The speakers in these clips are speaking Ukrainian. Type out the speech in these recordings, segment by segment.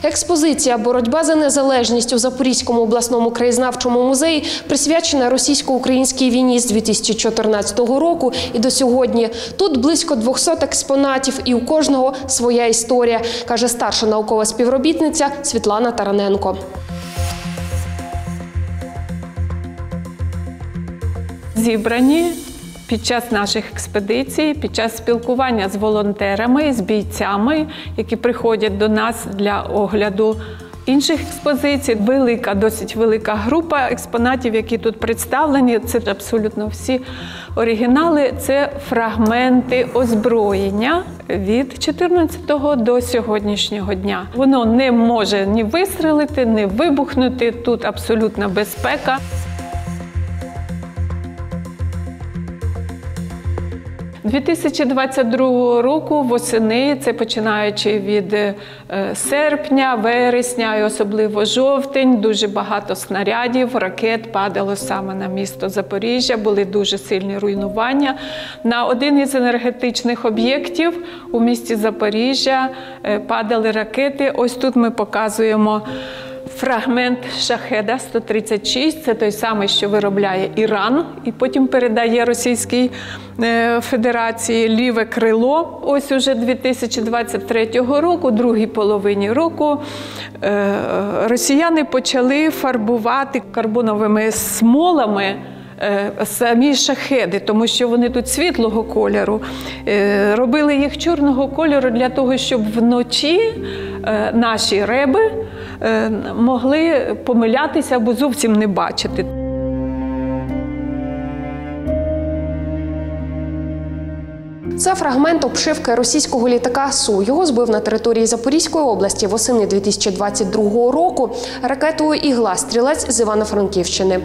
Експозиція «Боротьба за незалежність» у Запорізькому обласному краєзнавчому музеї присвячена російсько-українській війні з 2014 року і до сьогодні. Тут близько 200 експонатів і у кожного своя історія, каже старша наукова співробітниця Світлана Тараненко. Зібрані під час наших експедицій, під час спілкування з волонтерами, з бійцями, які приходять до нас для огляду інших експозицій. Досить велика група експонатів, які тут представлені. Це абсолютно всі оригінали. Це фрагменти озброєння від 14-го до сьогоднішнього дня. Воно не може ні вистрелити, ні вибухнути. Тут абсолютна безпека. – 2022 року восени, це починаючи від серпня, вересня і особливо жовтень, дуже багато снарядів, ракет падало саме на місто Запоріжжя, були дуже сильні руйнування. На один із енергетичних об'єктів у місті Запоріжжя падали ракети. Ось тут ми показуємо фрагмент «Шахеда-136», це той самий, що виробляє Іран, і потім передає Російській Федерації ліве крило. Ось уже 2023 року, другій половині року, росіяни почали фарбувати карбоновими смолами самі шахеди, тому що вони тут світлого кольору. Робили їх чорного кольору для того, щоб вночі наші реби могли помилятися або зовсім не бачити. Це фрагмент обшивки російського літака Су. Його збив на території Запорізької області восени 2022 року ракетою «Ігла» стрілець з Івано-Франківщини.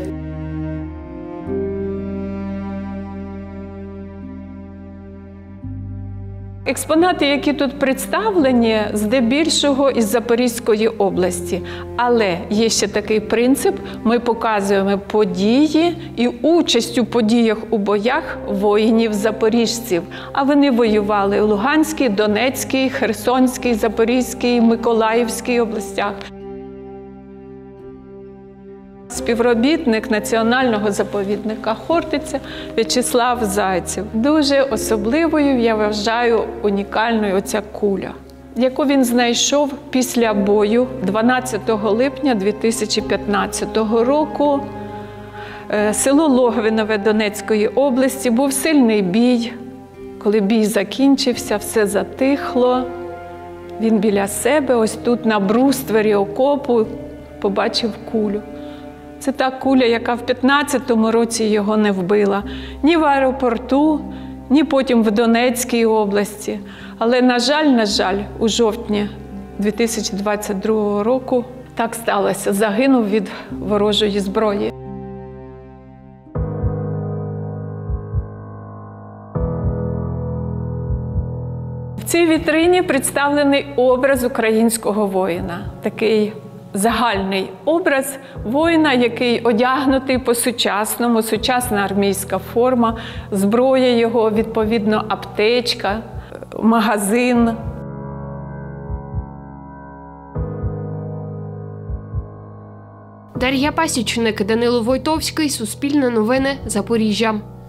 Експонати, які тут представлені, здебільшого із Запорізької області. Але є ще такий принцип – ми показуємо події і участь у подіях у боях воїнів-запоріжців. А вони воювали у Луганській, Донецькій, Херсонській, Запорізькій, Миколаївській областях. Співробітник Національного заповідника Хортиця В'ячеслав Зайцев. Дуже особливою, я вважаю, унікальною оця куля, яку він знайшов після бою 12 липня 2015 року. Село Логвинове Донецької області. Був сильний бій. Коли бій закінчився, все затихло. Він біля себе, ось тут на бруствері окопу, побачив кулю. Це та куля, яка в 15-му році його не вбила. Ні в аеропорту, ні потім в Донецькій області. Але, на жаль, у жовтні 2022 року так сталося. Загинув від ворожої зброї. В цій вітрині представлений образ українського воїна. Такий загальний образ воїна, який одягнутий по-сучасному, сучасна армійська форма, зброя його, відповідно, аптечка, магазин. Дар'я Пасічник, Данило Войтовський, Суспільне новини, Запоріжжя.